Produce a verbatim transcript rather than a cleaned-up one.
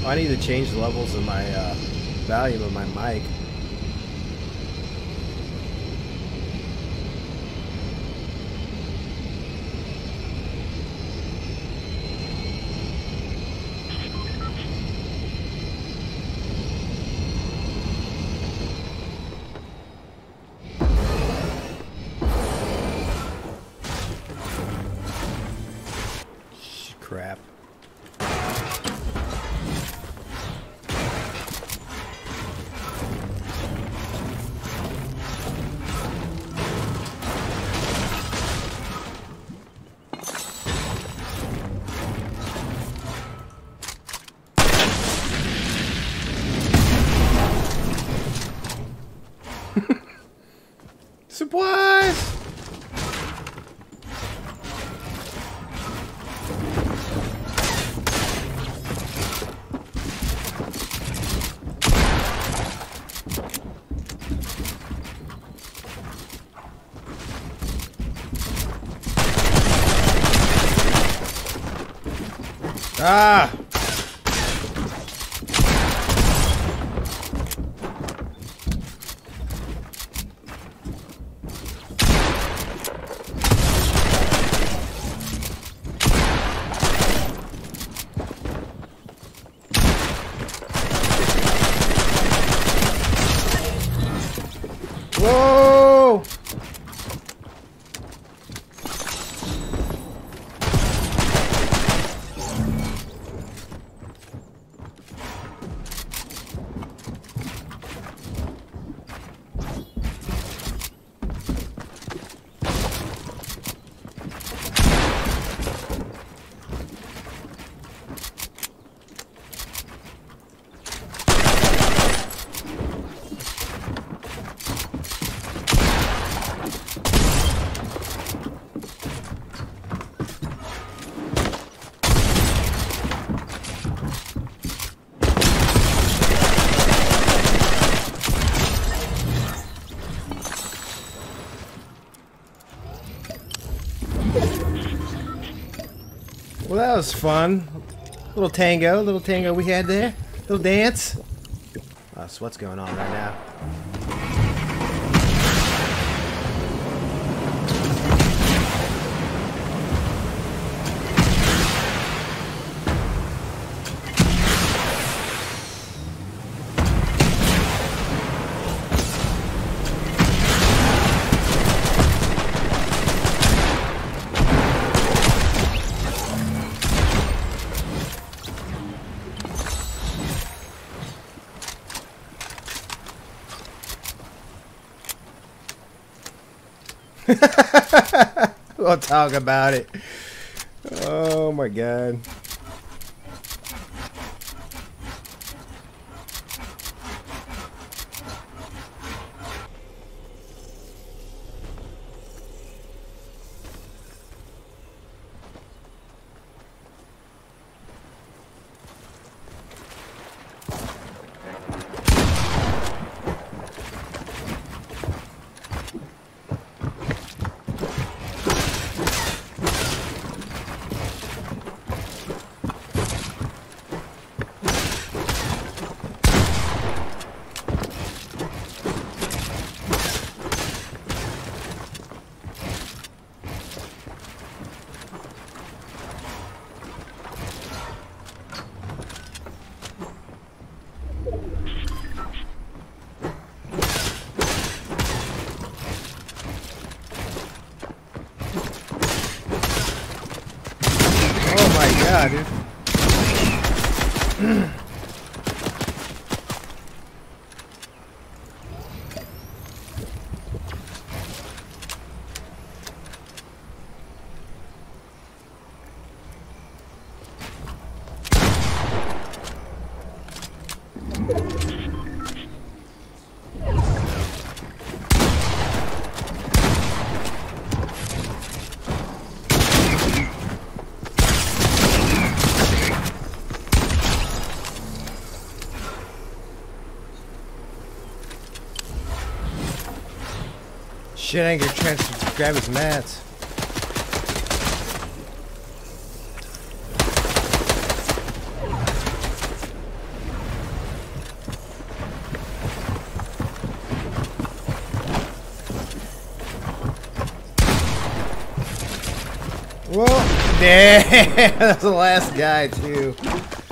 I need to change the levels of my uh, volume of my mic. Crap. Supplies! Ah! Whoa! Well, that was fun. Little tango, little tango we had there. Little dance. Oh, so what's going on right now? We'll talk about it. Oh my god. Oh my god, dude. Shit, I ain't gonna try to grab his mats. Whoa! Damn! That's the last guy, too.